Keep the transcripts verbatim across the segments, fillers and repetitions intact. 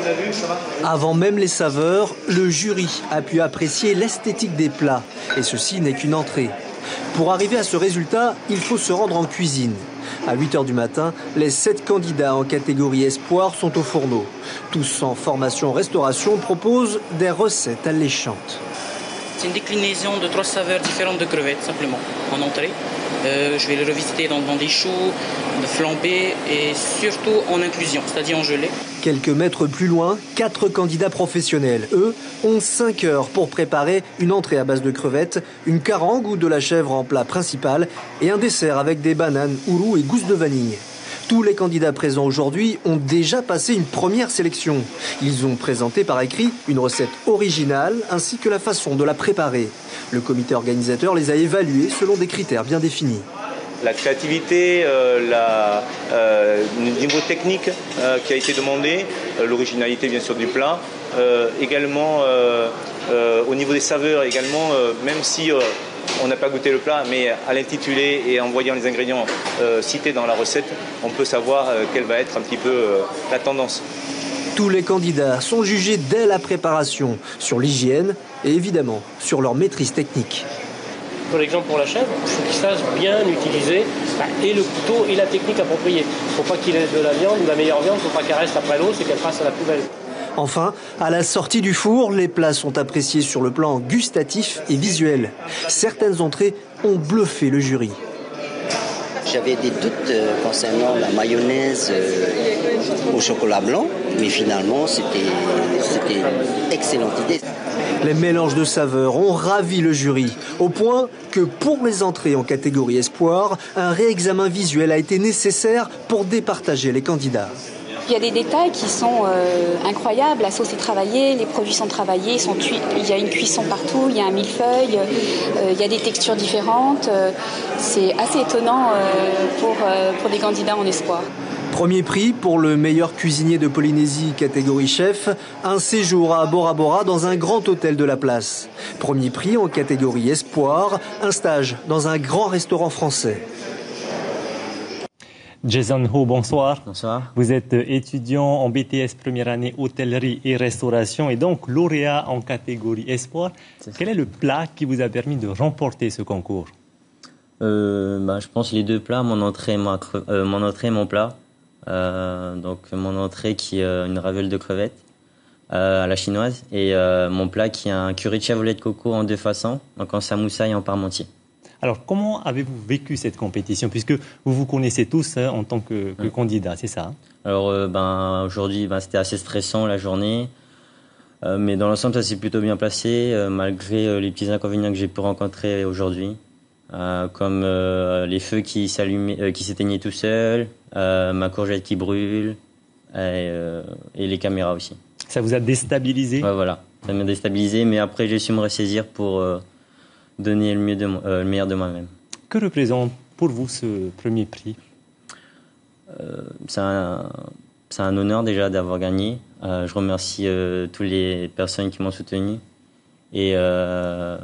Avant même les saveurs, le jury a pu apprécier l'esthétique des plats. Et ceci n'est qu'une entrée. Pour arriver à ce résultat, il faut se rendre en cuisine. À huit heures du matin, les sept candidats en catégorie espoir sont au fourneau. Tous en formation restauration proposent des recettes alléchantes. C'est une déclinaison de trois saveurs différentes de crevettes, simplement, en entrée. Euh, je vais les revisiter dans, dans des choux, de flambés et surtout en inclusion, c'est-à-dire en gelée. Quelques mètres plus loin, quatre candidats professionnels. Eux ont cinq heures pour préparer une entrée à base de crevettes, une carangue ou de la chèvre en plat principal et un dessert avec des bananes, ourous et gousses de vanille. Tous les candidats présents aujourd'hui ont déjà passé une première sélection. Ils ont présenté par écrit une recette originale ainsi que la façon de la préparer. Le comité organisateur les a évalués selon des critères bien définis. La créativité, euh, la, euh, le niveau technique euh, qui a été demandé, euh, l'originalité bien sûr du plat, euh, également euh, euh, au niveau des saveurs également, euh, même si euh, on n'a pas goûté le plat, mais à l'intitulé et en voyant les ingrédients euh, cités dans la recette, on peut savoir euh, quelle va être un petit peu euh, la tendance. Tous les candidats sont jugés dès la préparation, sur l'hygiène et évidemment sur leur maîtrise technique. Pour l'exemple pour la chèvre, il faut qu'il sache bien utiliser bah, et le couteau et la technique appropriée. Il ne faut pas qu'il ait de la viande ou la meilleure viande, il ne faut pas qu'elle reste après l'eau, c'est qu'elle passe à la poubelle. Enfin, à la sortie du four, les plats sont appréciés sur le plan gustatif et visuel. Certaines entrées ont bluffé le jury. J'avais des doutes concernant la mayonnaise au chocolat blanc, mais finalement c'était une excellente idée. Les mélanges de saveurs ont ravi le jury, au point que pour les entrées en catégorie espoir, un réexamen visuel a été nécessaire pour départager les candidats. Il y a des détails qui sont euh, incroyables. La sauce est travaillée, les produits sont travaillés, sont cuits. Il y a une cuisson partout, il y a un millefeuille, euh, il y a des textures différentes. Euh, c'est assez étonnant euh, pour, euh, pour des candidats en espoir. Premier prix pour le meilleur cuisinier de Polynésie catégorie chef, un séjour à Bora Bora dans un grand hôtel de la place. Premier prix en catégorie espoir, un stage dans un grand restaurant français. Jason Ho, bonsoir. Bonsoir. Vous êtes étudiant en B T S première année hôtellerie et restauration et donc lauréat en catégorie espoir. Est Quel est le plat qui vous a permis de remporter ce concours? euh, bah, Je pense les deux plats, mon entrée, ma cre... euh, mon entrée et mon plat. Euh, donc mon entrée qui est euh, une raviolle de crevettes euh, à la chinoise et euh, mon plat qui est un curry de chèvre au lait de coco en deux façons, donc en samoussa et en parmentier. Alors, comment avez-vous vécu cette compétition, puisque vous vous connaissez tous hein, en tant que, que mmh. candidat, c'est ça hein? Alors, euh, ben, aujourd'hui, ben, c'était assez stressant la journée, euh, mais dans l'ensemble, ça s'est plutôt bien passé, euh, malgré euh, les petits inconvénients que j'ai pu rencontrer aujourd'hui, euh, comme euh, les feux qui s'allumaient, euh, qui s'éteignaient tout seuls, euh, ma courgette qui brûle, et, euh, et les caméras aussi. Ça vous a déstabilisé? Ouais, voilà, ça m'a déstabilisé, mais après, j'ai su me ressaisir pour... Euh, donner le, mieux de, euh, le meilleur de moi-même. Que représente pour vous ce premier prix? euh, C'est un, un honneur déjà d'avoir gagné. Euh, je remercie euh, toutes les personnes qui m'ont soutenu. Et euh,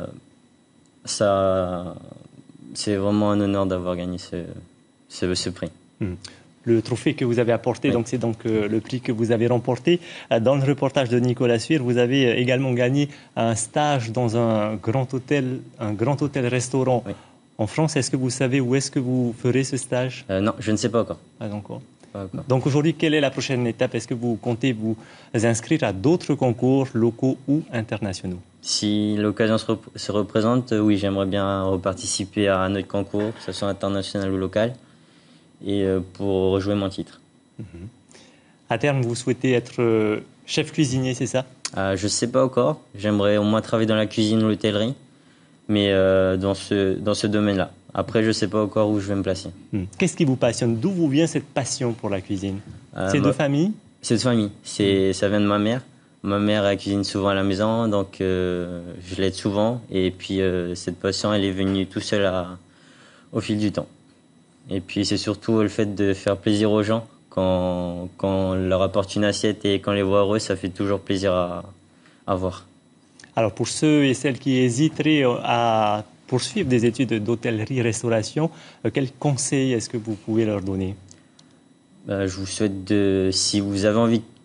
ça, c'est vraiment un honneur d'avoir gagné ce, ce, ce prix. Mmh. Le trophée que vous avez apporté, oui. donc c'est donc euh, le prix que vous avez remporté. Euh, dans le reportage de Nicolas Suir, vous avez euh, également gagné un stage dans un grand hôtel, un grand hôtel-restaurant oui. en France. Est-ce que vous savez où est-ce que vous ferez ce stage? euh, Non, je ne sais pas encore. Pas encore. Pas encore. Donc aujourd'hui, quelle est la prochaine étape? Est-ce que vous comptez vous inscrire à d'autres concours locaux ou internationaux? Si l'occasion se, rep se représente, oui, j'aimerais bien reparticiper à un autre concours, que ce soit international ou local. Et pour rejouer mon titre. Mmh. À terme, vous souhaitez être chef cuisinier, c'est ça? euh, Je ne sais pas encore. J'aimerais au moins travailler dans la cuisine ou l'hôtellerie, mais euh, dans ce, dans ce domaine-là. Après, je ne sais pas encore où je vais me placer. Mmh. Qu'est-ce qui vous passionne? D'où vous vient cette passion pour la cuisine? euh, C'est de famille? C'est de famille. Mmh. Ça vient de ma mère. Ma mère, elle cuisine souvent à la maison, donc euh, je l'aide souvent. Et puis, euh, cette passion, elle est venue tout seule à, au fil du temps. Et puis c'est surtout le fait de faire plaisir aux gens. Quand, quand on leur apporte une assiette et qu'on les voit heureux, ça fait toujours plaisir à, à voir. Alors pour ceux et celles qui hésiteraient à poursuivre des études d'hôtellerie-restauration, quels conseils est-ce que vous pouvez leur donner? Ben, je vous souhaite de, si vous avez envie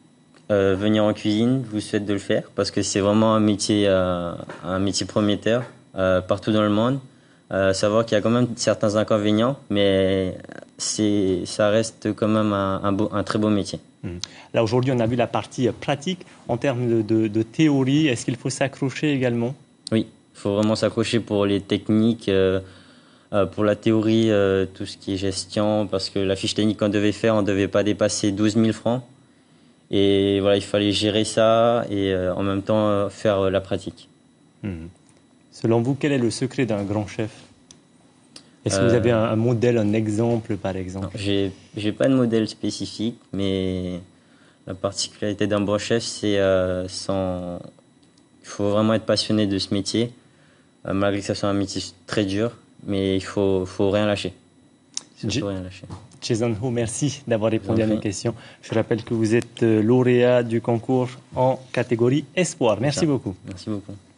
euh, venir en cuisine, je vous souhaite de le faire parce que c'est vraiment un métier, euh, un métier prometteur euh, partout dans le monde. Euh, savoir qu'il y a quand même certains inconvénients, mais c'est, ça reste quand même un, un, beau, un très beau métier. Là, aujourd'hui, on a vu la partie pratique. En termes de, de, de théorie, est-ce qu'il faut s'accrocher également? Oui, il faut vraiment s'accrocher pour les techniques, euh, euh, pour la théorie, euh, tout ce qui est gestion, parce que la fiche technique qu'on devait faire, on ne devait pas dépasser douze mille francs. Et voilà, il fallait gérer ça et euh, en même temps euh, faire euh, la pratique. Mmh. Selon vous, quel est le secret d'un grand chef? Est-ce que euh, vous avez un, un modèle, un exemple, par exemple? J'ai, j'ai pas de modèle spécifique, mais la particularité d'un bon chef, c'est euh, son... il faut vraiment être passionné de ce métier, euh, malgré que ce soit un métier très dur, mais il faut, faut rien lâcher. Il faut rien lâcher. Jason Ho, merci d'avoir répondu à mes questions. Je rappelle que vous êtes lauréat du concours en catégorie Espoir. Merci beaucoup. Merci beaucoup.